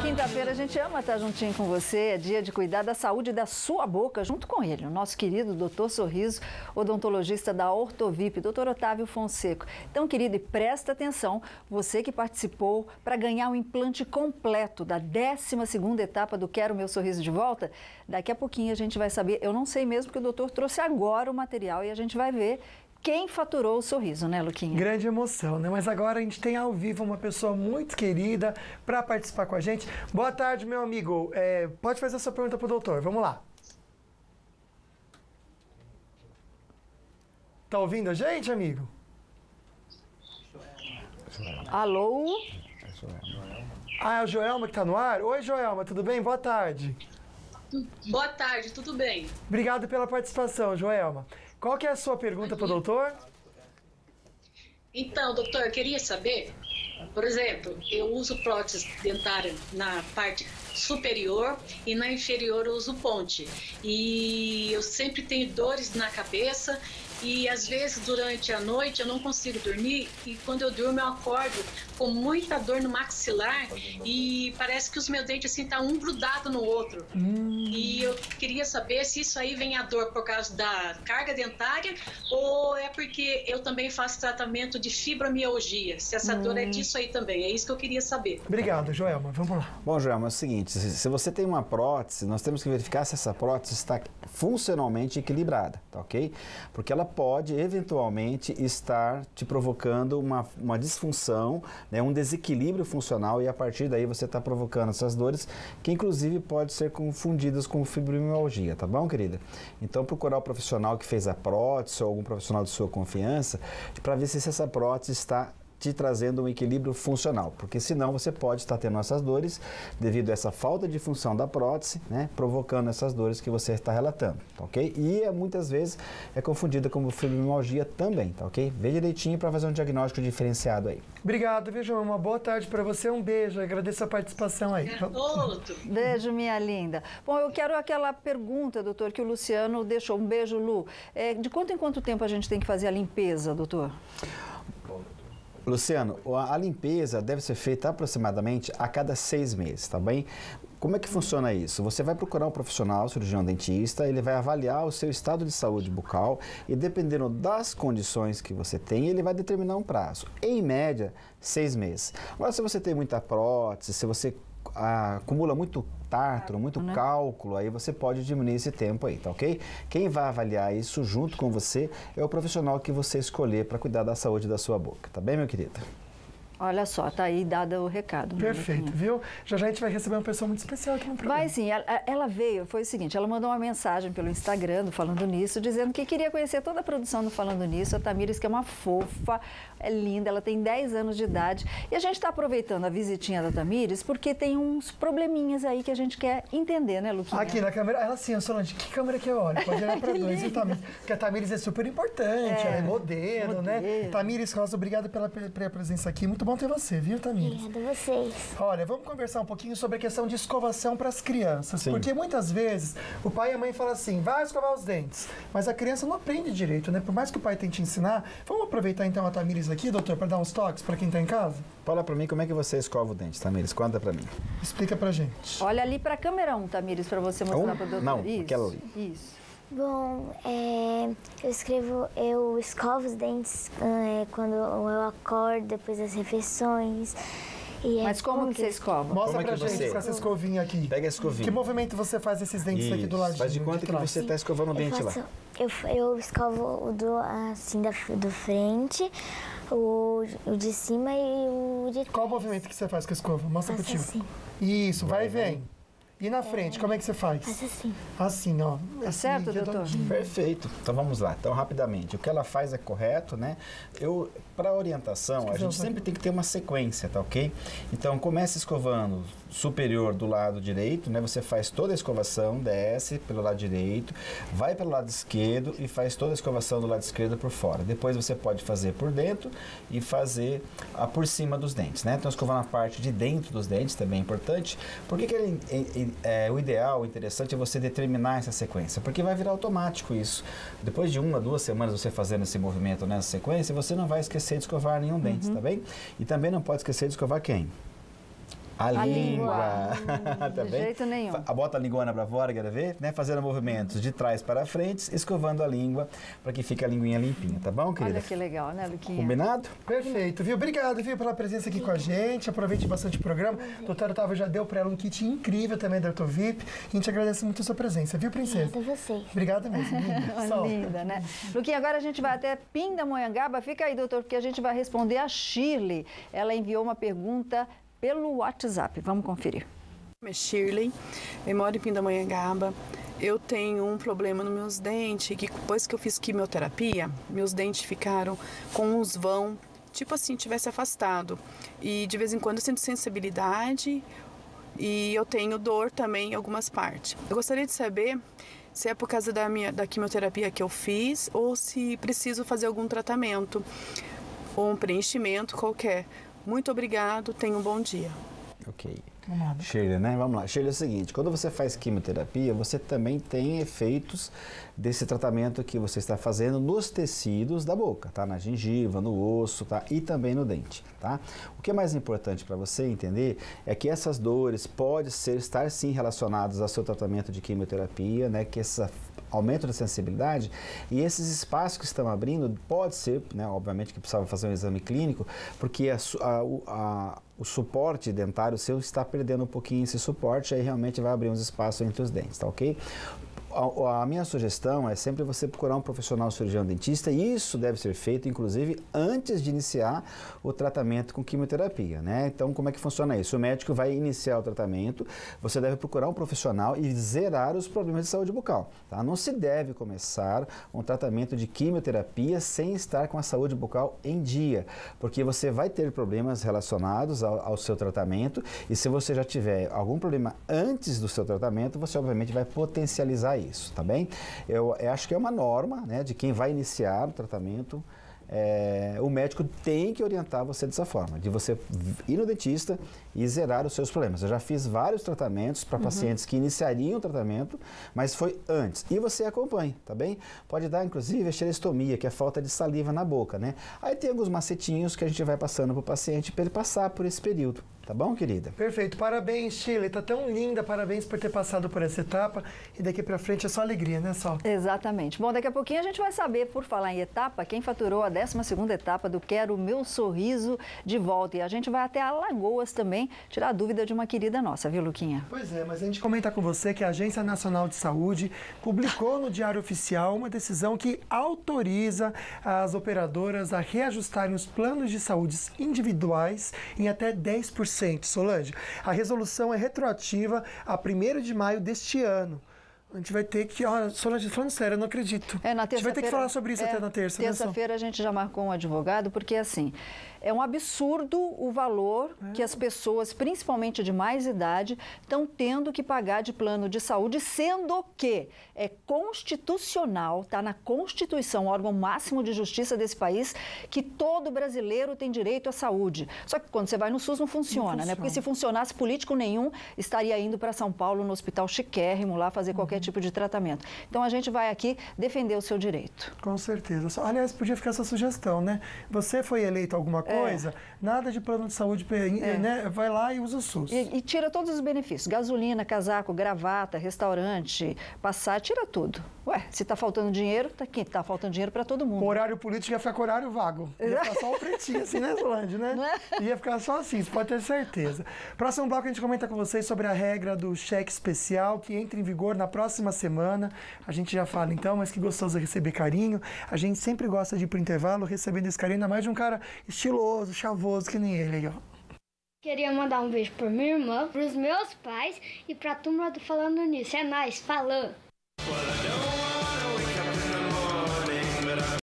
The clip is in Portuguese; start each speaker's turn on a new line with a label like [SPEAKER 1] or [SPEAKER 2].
[SPEAKER 1] quinta-feira a gente ama estar juntinho com você, é dia de cuidar da saúde da sua boca, junto com ele, o nosso querido doutor Sorriso, odontologista da Ortovip, doutor Otávio Fonseca. Então, querido, e presta atenção, você que participou para ganhar o implante completo da 12ª etapa do Quero Meu Sorriso de Volta, daqui a pouquinho a gente vai saber, eu não sei mesmo que o doutor trouxe agora o material e a gente vai ver quem faturou o sorriso, né, Luquinha?
[SPEAKER 2] Grande emoção, né? Mas agora a gente tem ao vivo uma pessoa muito querida para participar com a gente. Boa tarde, meu amigo. Pode fazer a sua pergunta para o doutor. Vamos lá. Tá ouvindo a gente, amigo?
[SPEAKER 1] Alô?
[SPEAKER 2] Ah, é o Joelma que tá no ar? Oi, Joelma, tudo bem? Boa tarde.
[SPEAKER 3] Boa tarde, tudo bem?
[SPEAKER 2] Obrigado pela participação, Joelma. Qual que é a sua pergunta para o doutor?
[SPEAKER 3] Então, doutor, eu queria saber, por exemplo, eu uso prótese dentária na parte superior e na inferior eu uso ponte. E eu sempre tenho dores na cabeça e às vezes durante a noite eu não consigo dormir e quando eu durmo eu acordo com muita dor no maxilar e parece que os meus dentes assim tá um grudado no outro. E eu queria saber se isso aí vem a dor por causa da carga dentária ou é porque eu também faço tratamento de fibromialgia, se essa dor é disso aí também, é isso que eu queria saber.
[SPEAKER 2] Obrigado, Joelma, vamos lá.
[SPEAKER 4] Bom, Joelma, é o seguinte, se você tem uma prótese, nós temos que verificar se essa prótese está funcionalmente equilibrada, tá ok? Porque ela pode eventualmente estar te provocando uma disfunção, né, um desequilíbrio funcional e a partir daí você está provocando essas dores que inclusive pode ser confundidas com fibromialgia, tá bom, querida? Então procurar o profissional que fez a prótese ou algum profissional de sua confiança para ver se essa prótese está te trazendo um equilíbrio funcional, porque senão você pode estar tendo essas dores devido a essa falta de função da prótese, né, provocando essas dores que você está relatando, tá ok? E muitas vezes é confundida como fibromialgia também, tá ok? Vê direitinho para fazer um diagnóstico diferenciado aí.
[SPEAKER 2] Obrigado, viu, João? Uma boa tarde para você, um beijo, agradeço a participação aí.
[SPEAKER 1] Beijo, minha linda. Bom, eu quero aquela pergunta, doutor, que o Luciano deixou. Um beijo, Lu. De quanto em quanto tempo a gente tem que fazer a limpeza, doutor?
[SPEAKER 4] Luciano, a limpeza deve ser feita aproximadamente a cada 6 meses, tá bem? Como é que funciona isso? Você vai procurar um profissional, cirurgião dentista, ele vai avaliar o seu estado de saúde bucal e dependendo das condições que você tem, ele vai determinar um prazo. Em média, 6 meses. Agora, se você tem muita prótese, se você acumula muito tártaro, muito cálculo, aí você pode diminuir esse tempo aí, tá ok? Quem vai avaliar isso junto com você é o profissional que você escolher para cuidar da saúde da sua boca, tá bem, meu querido?
[SPEAKER 1] Olha só, tá aí dado o recado.
[SPEAKER 2] Perfeito, viu? Já a gente vai receber uma pessoa muito especial aqui no programa.
[SPEAKER 1] Vai sim, ela veio, foi o seguinte, ela mandou uma mensagem pelo Instagram do Falando Nisso, dizendo que queria conhecer toda a produção do Falando Nisso, a Tamires, que é uma fofa, é linda, ela tem 10 anos de idade, e a gente está aproveitando a visitinha da Tamires, porque tem uns probleminhas aí que a gente quer entender, né, Luquinha?
[SPEAKER 2] Aqui na câmera, ela assim, Solange, que câmera que eu olho? Pode olhar para dois, viu, Tamires? Porque a Tamires é super importante, ela é modelo, né? Tamires Rosa, obrigado pela presença aqui, muito bom ter você, viu, Tamires?
[SPEAKER 5] Obrigada a vocês.
[SPEAKER 2] Olha, vamos conversar um pouquinho sobre a questão de escovação para as crianças.
[SPEAKER 4] Sim.
[SPEAKER 2] Porque muitas vezes o pai e a mãe falam assim, vai escovar os dentes. Mas a criança não aprende direito, né? Por mais que o pai tente ensinar. Vamos aproveitar então a Tamires aqui, doutor, para dar uns toques para quem está em casa?
[SPEAKER 4] Fala para mim como é que você escova o dente, Tamires. Conta para mim.
[SPEAKER 2] Explica pra gente.
[SPEAKER 1] Olha ali para a câmera 1, Tamires, para você mostrar para o doutor.
[SPEAKER 4] Não,
[SPEAKER 1] Isso,
[SPEAKER 4] aquela ali.
[SPEAKER 1] Isso.
[SPEAKER 5] Bom, eu escovo os dentes quando eu acordo, depois das refeições.
[SPEAKER 1] Mas como que você escova?
[SPEAKER 2] Mostra pra gente com essa escovinha aqui.
[SPEAKER 4] Pega a escovinha.
[SPEAKER 2] Que movimento você faz esses dentes aqui do ladinho?
[SPEAKER 4] Faz de conta que você está escovando o dente lá.
[SPEAKER 5] Eu escovo do frente, o de cima e o de trás.
[SPEAKER 2] Qual o movimento que você faz com a escova? Mostra pro tio.
[SPEAKER 5] Assim.
[SPEAKER 2] Isso, vai e vem. E na frente, como é que você faz?
[SPEAKER 5] Faço assim.
[SPEAKER 2] Assim, ó.
[SPEAKER 1] Tá certo, doutor?
[SPEAKER 4] Perfeito. Então vamos lá. Então, rapidamente. O que ela faz é correto, né? Para orientação, a gente sempre tem que ter uma sequência, tá ok? Então, comece escovando superior do lado direito, né? Você faz toda a escovação, desce pelo lado direito, vai pelo lado esquerdo e faz toda a escovação do lado esquerdo por fora. Depois você pode fazer por dentro e fazer por cima dos dentes, né? Então, escovando a parte de dentro dos dentes também é importante. Por que o ideal, o interessante é você determinar essa sequência? Porque vai virar automático isso. Depois de 1 a 2 semanas você fazendo esse movimento nessa sequência, você não vai esquecer de escovar nenhum dente, tá bem? E também não pode esquecer de escovar quem? A língua. Tá
[SPEAKER 1] De
[SPEAKER 4] bem?
[SPEAKER 1] jeito nenhum.
[SPEAKER 4] Bota a linguana para fora, quer ver? Né? Fazendo movimentos de trás para frente, escovando a língua, para que fique a linguinha limpinha, tá bom, querida?
[SPEAKER 1] Olha que legal, né, Luquinha?
[SPEAKER 4] Combinado?
[SPEAKER 2] Perfeito, viu? Obrigado, viu, pela presença aqui com a gente. Aproveite bastante o programa. O doutor Otávio já deu para ela um kit incrível também da Ortovip. A gente agradece muito a sua presença, viu, princesa?
[SPEAKER 5] Obrigada a você.
[SPEAKER 2] Obrigada mesmo, linda.
[SPEAKER 1] Linda, né? Luquinha, agora a gente vai até Pindamonhangaba. Fica aí, doutor, porque a gente vai responder a Shirley. Ela enviou uma pergunta pelo WhatsApp. Vamos conferir.
[SPEAKER 6] Meu nome é Shirley, eu moro em Pindamonhangaba. Eu tenho um problema nos meus dentes, que depois que eu fiz quimioterapia, meus dentes ficaram com uns vão, tipo assim, tivesse afastado. E de vez em quando eu sinto sensibilidade e eu tenho dor também em algumas partes. Eu gostaria de saber se é por causa da quimioterapia que eu fiz ou se preciso fazer algum tratamento ou um preenchimento qualquer. Muito obrigado, tenha um bom dia.
[SPEAKER 4] Ok. Shirley, né? Vamos lá. Shirley, é o seguinte, quando você faz quimioterapia, você também tem efeitos desse tratamento que você está fazendo nos tecidos da boca, tá? Na gengiva, no osso, tá? E também no dente, tá? O que é mais importante para você entender é que essas dores podem estar sim relacionadas ao seu tratamento de quimioterapia, né? Que esse aumento da sensibilidade e esses espaços que estão abrindo pode ser, né? Obviamente que precisava fazer um exame clínico, porque o suporte dentário seu está perdendo um pouquinho esse suporte, aí realmente vai abrir uns espaços entre os dentes, tá ok? A minha sugestão é sempre você procurar um profissional cirurgião dentista e isso deve ser feito, inclusive, antes de iniciar o tratamento com quimioterapia, né? Então, como é que funciona isso? O médico vai iniciar o tratamento, você deve procurar um profissional e zerar os problemas de saúde bucal, tá? Não se deve começar um tratamento de quimioterapia sem estar com a saúde bucal em dia, porque você vai ter problemas relacionados ao seu tratamento e se você já tiver algum problema antes do seu tratamento, você obviamente vai potencializar isso, tá bem? Eu acho que é uma norma, né, de quem vai iniciar o tratamento, o médico tem que orientar você dessa forma, de você ir no dentista e zerar os seus problemas. Eu já fiz vários tratamentos para pacientes que iniciariam o tratamento, mas foi antes. E você acompanha, tá bem? Pode dar, inclusive, a xerestomia, que é a falta de saliva na boca, né? Aí tem alguns macetinhos que a gente vai passando para o paciente para ele passar por esse período. Tá bom, querida?
[SPEAKER 2] Perfeito. Parabéns, Shirley. Tá tão linda. Parabéns por ter passado por essa etapa. E daqui pra frente é só alegria, né, Sol?
[SPEAKER 1] Exatamente. Bom, daqui a pouquinho a gente vai saber, por falar em etapa, quem faturou a 12ª etapa do Quero Meu Sorriso de Volta. E a gente vai até Alagoas também tirar a dúvida de uma querida nossa, viu, Luquinha?
[SPEAKER 2] Pois é, mas a gente comenta com você que a Agência Nacional de Saúde publicou no Diário Oficial uma decisão que autoriza as operadoras a reajustarem os planos de saúde individuais em até 10%. Solange, a resolução é retroativa a 1º de maio deste ano. A gente vai ter que... Olha, Solange, falando sério, eu não acredito.
[SPEAKER 1] Na terça-feira,
[SPEAKER 2] a gente vai ter que falar sobre isso até na terça.
[SPEAKER 1] Terça-feira a gente já marcou um advogado, porque assim, é um absurdo o valor que as pessoas, principalmente de mais idade, estão tendo que pagar de plano de saúde, sendo que é constitucional, está na Constituição, o órgão máximo de justiça desse país, que todo brasileiro tem direito à saúde. Só que quando você vai no SUS não funciona, né? Porque se funcionasse, político nenhum estaria indo para São Paulo, no hospital chiquérrimo, lá fazer qualquer tipo de tratamento. Então a gente vai aqui defender o seu direito.
[SPEAKER 2] Com certeza. Aliás, podia ficar essa sugestão, né? Você foi eleito alguma coisa, nada de plano de saúde, né? Vai lá e usa o SUS.
[SPEAKER 1] E tira todos os benefícios. Gasolina, casaco, gravata, restaurante, passar, tira tudo. Ué, se tá faltando dinheiro, tá faltando dinheiro para todo mundo.
[SPEAKER 2] O horário político ia ficar com horário vago. Ia ficar só o pretinho assim, né, Solange, né? Ia ficar só assim, você pode ter certeza. Próximo bloco a gente comenta com vocês sobre a regra do cheque especial que entra em vigor na próxima semana. A gente já fala então, mas que gostoso receber carinho. A gente sempre gosta de ir pro intervalo recebendo esse carinho, ainda mais de um cara estiloso, chavoso, que nem ele aí, ó.
[SPEAKER 7] Queria mandar um beijo pra minha irmã, pros meus pais e pra turma do Falando Nisso. É nóis, falou!